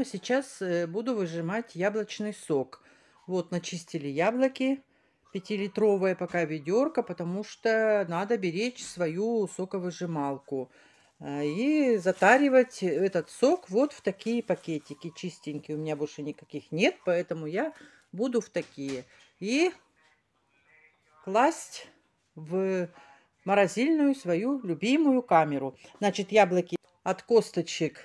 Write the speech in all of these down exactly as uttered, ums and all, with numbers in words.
а сейчас э, буду выжимать яблочный сок. Вот, начистили яблоки, пятилитровое пока ведерко, потому что надо беречь свою соковыжималку. А, И затаривать этот сок вот в такие пакетики чистенькие. У меня больше никаких нет, поэтому я буду в такие. И класть в морозильную свою любимую камеру. Значит, яблоки от косточек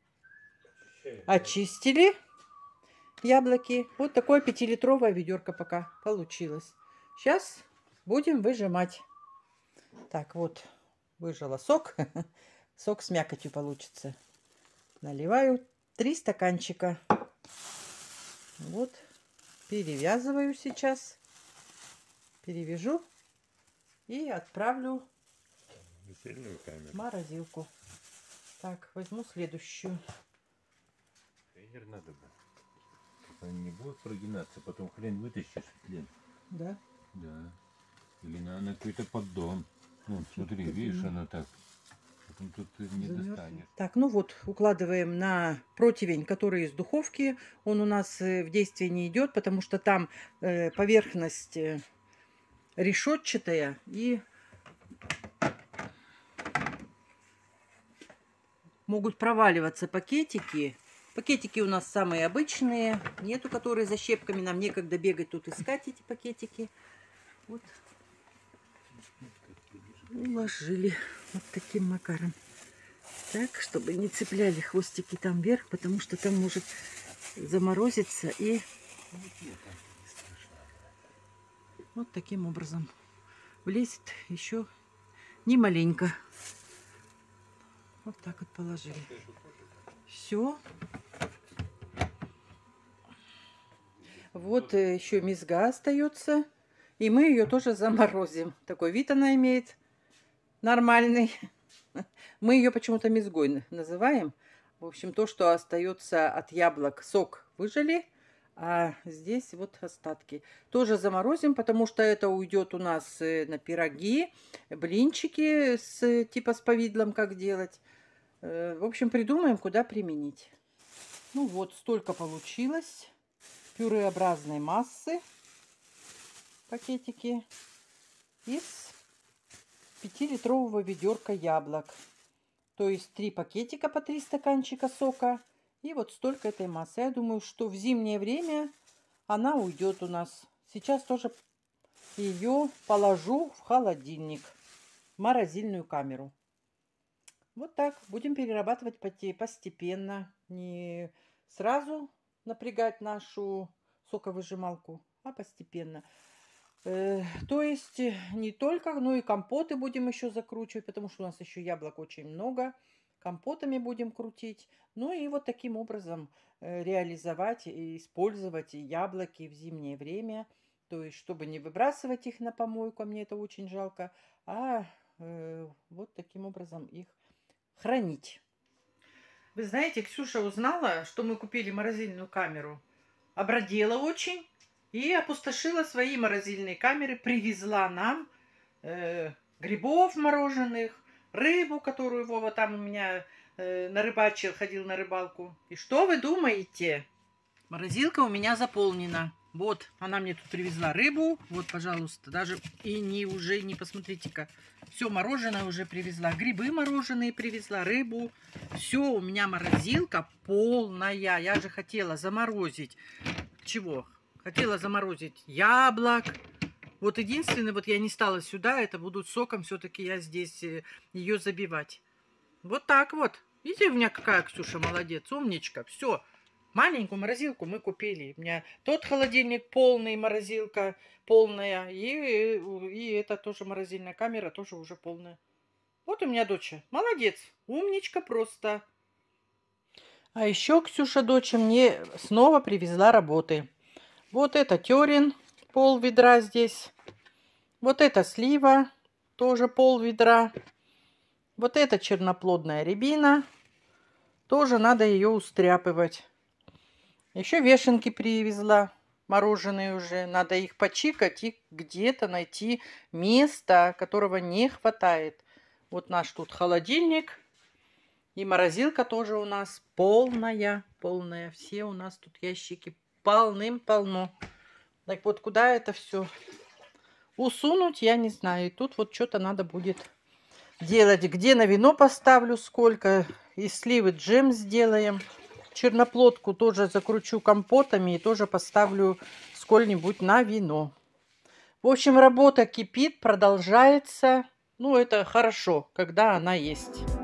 очистили. Яблоки. Вот такое пятилитровое ведерко пока получилось. Сейчас будем выжимать. Так, вот, выжала сок. Сок с мякотью получится. Наливаю три стаканчика. Вот, перевязываю сейчас. Перевяжу и отправлю в морозилку. Так, возьму следующую. Тренер надо бы. Они не будут прогинаться, потом хрен вытащишь в тлен. Да? Да. Или на, на какой-то поддон. Вот, смотри, видишь, она так. Потом тут ты не Замерзла. достанешь. Так, ну вот, укладываем на противень, который из духовки. Он у нас э, в действие не идет, потому что там э, поверхность э, решетчатая и могут проваливаться пакетики. Пакетики у нас самые обычные, нету, которые за щепками. Нам некогда бегать тут искать эти пакетики. Вот. Уложили вот таким макаром. Так, чтобы не цепляли хвостики там вверх, потому что там может заморозиться и вот таким образом влезет еще не маленько. Вот так вот положили. Все. Вот еще мезга остается. И мы ее тоже заморозим. Такой вид она имеет нормальный. Мы ее почему-то мезгой называем. В общем, то, что остается от яблок, сок выжали. А здесь вот остатки. Тоже заморозим, потому что это уйдет у нас на пироги, блинчики с, типа с повидлом, как делать. В общем, придумаем, куда применить. Ну вот, столько получилось. Пюреобразной массы. Пакетики. Из пятилитрового ведерка яблок. То есть три пакетика по три стаканчика сока. И вот столько этой массы. Я думаю, что в зимнее время она уйдет у нас. Сейчас тоже ее положу в холодильник. В морозильную камеру. Вот так. Будем перерабатывать постепенно. Не сразу напрягать нашу соковыжималку, а постепенно. Э, то есть не только, но и компоты будем еще закручивать, потому что у нас еще яблок очень много. Компотами будем крутить. Ну и вот таким образом э, реализовать и использовать яблоки в зимнее время. То есть, чтобы не выбрасывать их на помойку, мне это очень жалко, а э, вот таким образом их хранить. Вы знаете, Ксюша узнала, что мы купили морозильную камеру. Обрадела очень и опустошила свои морозильные камеры. Привезла нам э, грибов мороженых, рыбу, которую Вова там у меня э, нарыбачил, ходил на рыбалку. И что вы думаете? Морозилка у меня заполнена. Вот, она мне тут привезла рыбу. Вот, пожалуйста, даже и не уже, не посмотрите-ка. Все мороженое уже привезла. Грибы мороженые привезла, рыбу. Все, у меня морозилка полная. Я же хотела заморозить. Чего? Хотела заморозить яблок. Вот единственное, вот я не стала сюда, это будут соком все-таки я здесь ее забивать. Вот так вот. Видите, у меня какая Ксюша молодец, умничка. Все. Маленькую морозилку мы купили. У меня тот холодильник полный, морозилка полная. И, и это тоже морозильная камера, тоже уже полная. Вот у меня дочь. Молодец. Умничка просто. А еще Ксюша, дочь, мне снова привезла работы. Вот это терен, пол ведра здесь. Вот это слива, тоже пол ведра. Вот это черноплодная рябина. Тоже надо ее устряпывать. Еще вешенки привезла, мороженые уже. Надо их почикать и где-то найти место, которого не хватает. Вот наш тут холодильник. И морозилка тоже у нас полная, полная. Все у нас тут ящики полным-полно. Так вот, куда это все усунуть, я не знаю. И тут вот что-то надо будет делать. Где на вино поставлю, сколько. Из сливы джем сделаем. Черноплодку тоже закручу компотами и тоже поставлю сколь-нибудь на вино. В общем, работа кипит, продолжается. Ну, это хорошо, когда она есть.